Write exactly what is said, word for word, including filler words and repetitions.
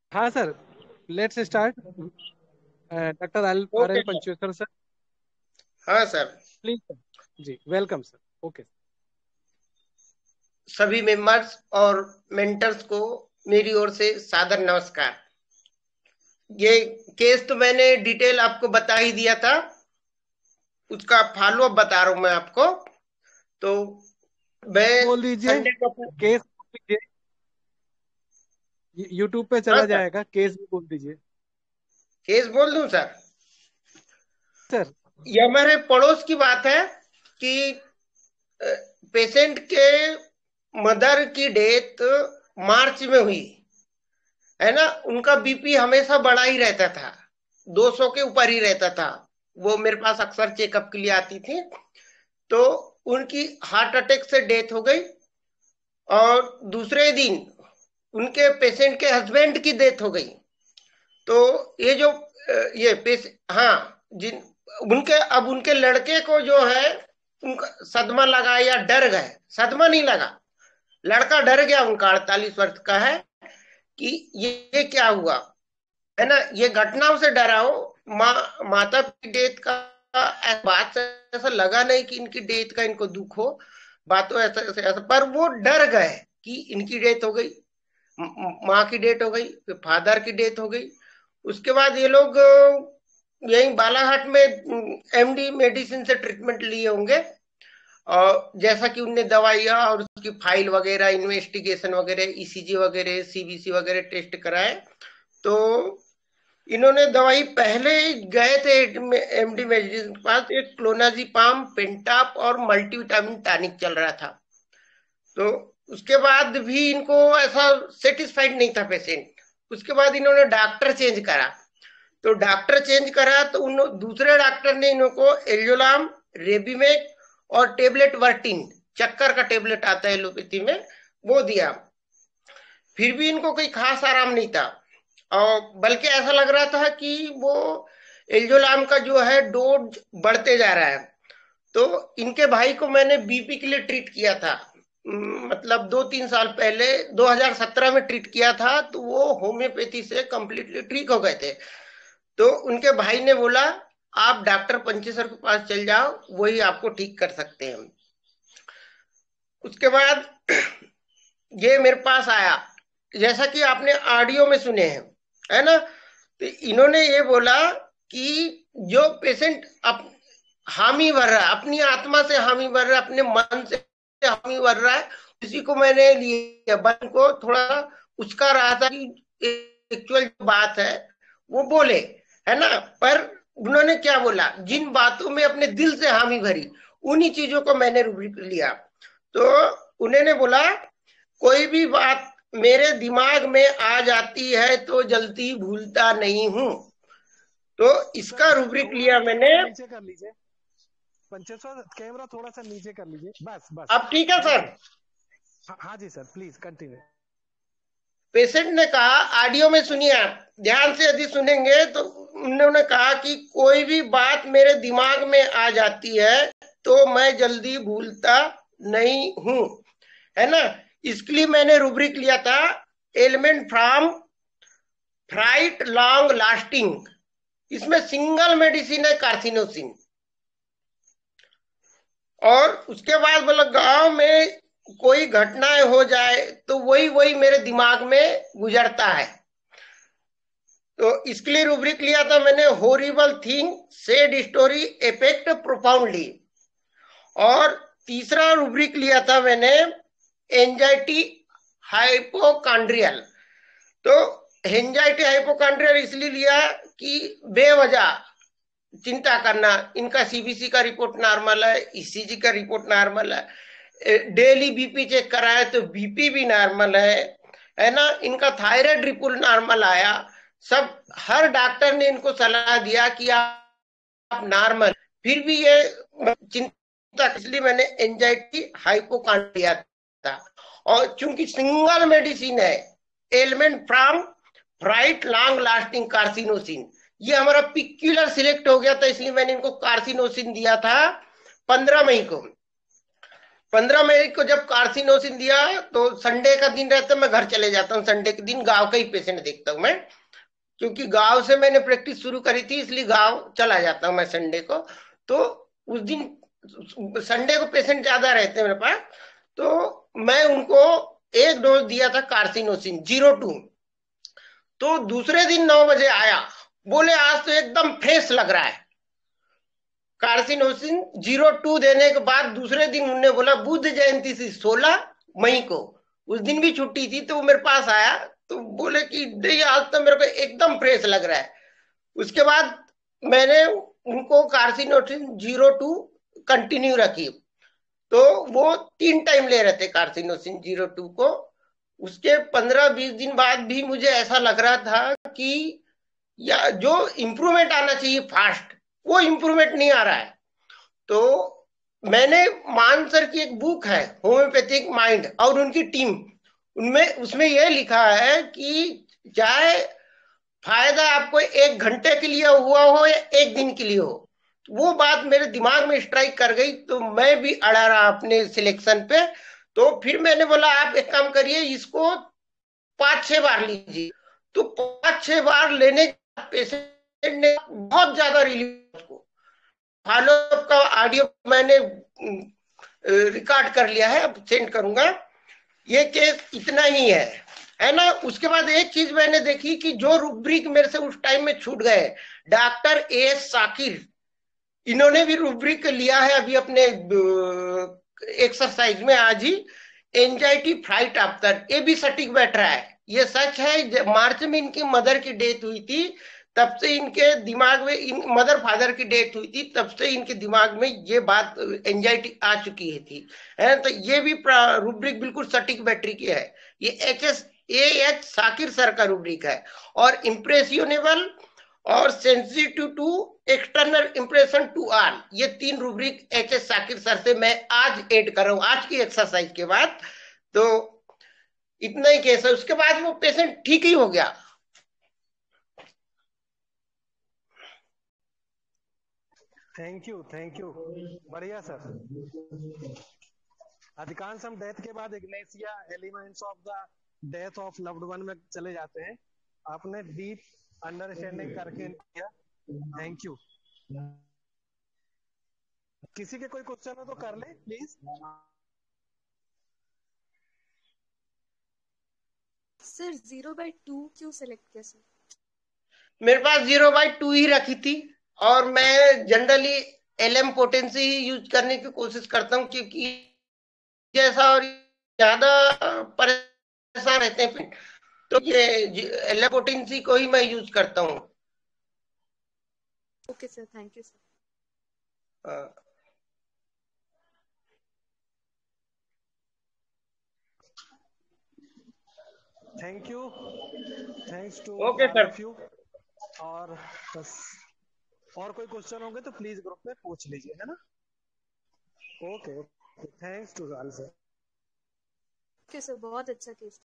हाँ sir, let's start. Doctor R R okay L sir. Panchveshwar sir, हाँ sir. Please sir. जी, welcome sir. Okay. सभी members और mentors को मेरी ओर से सादर नमस्कार। ये केस तो मैंने डिटेल आपको बता ही दिया था, उसका फॉलो अप बता रहा हूं मैं आपको। तो मैं बोल दीजिए संडे को। केस। यूट्यूब पे हाँ चला सर, जाएगा, केस भी बोल दीजिए केस बोल दूं सर। सर। ये हमारे पड़ोस की बात है कि पेशेंट के मदर की डेथ मार्च में हुई है ना। उनका बीपी हमेशा बढ़ा ही रहता था, दो सौ के ऊपर ही रहता था। वो मेरे पास अक्सर चेकअप के लिए आती थी। तो उनकी हार्ट अटैक से डेथ हो गई और दूसरे दिन उनके पेशेंट के हस्बैंड की डेथ हो गई। तो ये जो ये पेश हाँ, जिन उनके अब उनके लड़के को जो है उनका सदमा लगा या डर गए। सदमा नहीं लगा, लड़का डर गया, उनका अड़तालीस वर्ष का है, कि ये, ये क्या हुआ है ना। ये घटनाओं से डरा हो। माँ माता की डेथ का बात से ऐसा लगा नहीं कि इनकी डेथ का इनको दुख हो। बातों ऐसा ऐसा ऐसा पर वो डर गए कि इनकी डेथ हो गई, माँ की डेथ हो गई, फिर फादर की डेथ हो गई। उसके बाद ये लोग यही बालाघाट में एमडी मेडिसिन से ट्रीटमेंट लिए होंगे। और जैसा कि उनने दवाइयां और उसकी फाइल वगैरह, इन्वेस्टिगेशन वगैरह, ईसीजी वगैरह, सीबीसी वगैरह टेस्ट कराए। तो इन्होंने दवाई पहले गए थे एमडी मेडिसिन के पास, एक क्लोनाजीपाम, पेंटाप और मल्टीविटामिन टॉनिक चल रहा था। तो उसके बाद भी इनको ऐसा सेटिस्फाइड नहीं था पेशेंट। उसके बाद इन्होंने डॉक्टर चेंज करा। तो डॉक्टर चेंज करा तो उन दूसरे डॉक्टर ने इनको एल्जोलाम, रेबीमेक और टेबलेट वर्टिन, चक्कर का टेबलेट आता है एलोपैथी में, वो दिया। फिर भी इनको कोई खास आराम नहीं था। और बल्कि ऐसा लग रहा था कि वो एल्जोलाम का जो है डोज बढ़ते जा रहा है। तो इनके भाई को मैंने बीपी के लिए ट्रीट किया था। मतलब दो तीन साल पहले दो हज़ार सत्रह में ट्रीट किया था, तो वो होम्योपैथी से कंप्लीटली ठीक हो गए थे। तो उनके भाई ने बोला आप डॉक्टर पंचेसर के पास चल जाओ, वही आपको ठीक कर सकते हैं। उसके बाद ये मेरे पास आया, जैसा कि आपने ऑडियो में सुने हैं, है ना। तो इन्होंने ये बोला कि जो पेशेंट अप हामी भर रहा है, अपनी आत्मा से हामी भर रहा है, अपने मन से हामी भर रहा है, किसी को मैंने लिया बन को थोड़ा उचका रहा था कि एक्चुअल बात है वो बोले, है ना। पर उन्होंने क्या बोला, जिन बातों में अपने दिल से हामी भरी, उन्हीं चीजों को मैंने रूब्रिक लिया। तो उन्होंने बोला कोई भी बात मेरे दिमाग में आ जाती है तो जल्दी भूलता नहीं हूं। तो इसका सर रूब्रिक थोड़ा लिया सा मैंने। कैमरा नीचे कर लीजिए। पंचेश्वर, कैमरा थोड़ा सा नीचे कर लीजिए, बस बस। अब ठीक है थैंक सर। यू। हाँ हाँ जी सर, प्लीज कंटिन्यू। पेशेंट ने कहा, ऑडियो में सुनिए आप ध्यान से, यदि सुनेंगे तो उन्होंने कहा कि कोई भी बात मेरे दिमाग में आ जाती है तो मैं जल्दी भूलता नहीं हूं, है ना। इसके लिए मैंने रूब्रिक लिया था element from fright long lasting. इसमें सिंगल मेडिसिन है कार्सिनोसिन। और उसके बाद बोला गांव में कोई घटनाएं हो जाए तो वही वही मेरे दिमाग में गुजरता है। तो इसके लिए रूब्रिक लिया था मैंने horrible thing sad story affect profoundly. और तीसरा रूब्रिक लिया था मैंने एंजाइटी हाइपोकांड्रियल। तो एंजाइटी हाइपोकांड्रियल इसलिए लिया कि बेवजह चिंता करना। इनका सीबीसी का रिपोर्ट नॉर्मल है, ईसीजी का रिपोर्ट नॉर्मल है, डेली बीपी चेक कराया तो बीपी भी नॉर्मल है है ना। इनका थायराइड रिपोर्ट नॉर्मल आया। सब हर डॉक्टर ने इनको सलाह दिया कि आप नॉर्मल, फिर भी ये चिंता, इसलिए मैंने एंजाइटी हाइपोकांड्रिया था। और चूंकि सिंगल मेडिसिन है element from fright long lasting carcinosin, ये हमारा पिक्यूलर सिलेक्ट हो गया था, इसलिए मैंने इनको कार्सिनोसिन दिया था पंद्रह मई को। पंद्रह मई को जब कार्सिनोसिन दिया तो संडे का दिन रहता है, मैं घर चले जाता हूँ। संडे के दिन गांव का ही पेशेंट देखता हूँ मैं, क्योंकि गांव से मैंने प्रैक्टिस शुरू करी थी, इसलिए गांव चला जाता हूँ मैं संडे को। तो उस दिन संडे को पेशेंट ज्यादा रहते हैं मेरे पास, तो मैं उनको एक डोज दिया था कार्सिनोसिन जीरो टू। तो दूसरे दिन नौ बजे आया, बोले आज तो एकदम फ्रेश लग रहा है। कार्सिनोसिन जीरो टू देने के बाद दूसरे दिन उन्होंने बोला बुद्ध जयंती थी सोलह मई को, उस दिन भी छुट्टी थी, तो वो मेरे पास आया तो बोले कि नहीं आज तो मेरे को एकदम फ्रेश लग रहा है। उसके बाद मैंने उनको कार्सिनोसिन जीरो टू कंटिन्यू रखी। तो वो तीन टाइम ले रहे थे कार्सिनोसिन जीरो टू को। उसके पंद्रह बीस दिन बाद भी मुझे ऐसा लग रहा था कि या जो इम्प्रूवमेंट आना चाहिए फास्ट, वो इम्प्रूवमेंट नहीं आ रहा है। तो मैंने मान सर की एक बुक है होम्योपैथिक माइंड और उनकी टीम, उनमें उसमें यह लिखा है कि चाहे फायदा आपको एक घंटे के लिए हुआ हो या एक दिन के लिए हो, वो बात मेरे दिमाग में स्ट्राइक कर गई। तो मैं भी अड़ा रहा अपने सिलेक्शन पे। तो फिर मैंने बोला आप एक काम करिए, इसको पांच छह बार लीजिए। तो पांच छह बार लेने के पेशेंट ने बहुत ज्यादा रिलीफ उसको। फॉलो अप का ऑडियो मैंने रिकॉर्ड कर लिया है, अब सेंड करूंगा। ये केस इतना ही है है ना। उसके बाद एक चीज मैंने देखी कि जो रूब्रिक मेरे से उस टाइम में छूट गए, डॉक्टर ए एस साकिर, इन्होंने भी रूब्रिक लिया है अभी अपने एक्सरसाइज में आज ही। एंजाइटी फ्लाइट आफ्टर, ये भी सटीक बैठ रहा है। ये सच है, मार्च में इनकी मदर की डेथ हुई थी, तब से इनके दिमाग में, इन मदर फादर की डेथ हुई थी, तब से इनके दिमाग में ये बात एंजाइटी आ चुकी है थी है। तो ये भी रूब्रिक बिल्कुल सटीक बैटरी की है। ये H S A H Sakir sir का रूब्रिक है। और इम्प्रेसियोनेबल और sensitive to external impression to all, ये तीन rubric H S Sakir sir से मैं आज ऐड कर रहा हूं आज की एक्सरसाइज के बाद। तो इतना ही केस है, उसके बाद वो पेशेंट ठीक ही हो गया। थैंक यू थैंक यू, बढ़िया सर। अधिकांश हम डेथ के बाद ignatia elements of the death of loved one में चले जाते हैं। आपने डीप अंडरस्टैंडिंग करके किया, थैंक यू। किसी के कोई क्वेश्चन हो तो कर ले please. Sir zero by two क्यों सेलेक्ट किया सर? मेरे पास जीरो बाई टू ही रखी थी, और मैं जनरली एल एम पोटेंसी ही यूज करने की कोशिश करता हूँ, क्योंकि जैसा और ज्यादा परेशान रहते हैं, तो ये एल एम पोटेंसी को ही मैं यूज करता हूँ। Okay sir, thank you sir. Thank you, thanks to okay all sir. Of you. और बस और कोई क्वेश्चन होंगे तो प्लीज ग्रुप में पूछ लीजिए, है ना। Okay, thanks to all sir. Okay sir, बहुत अच्छा केस।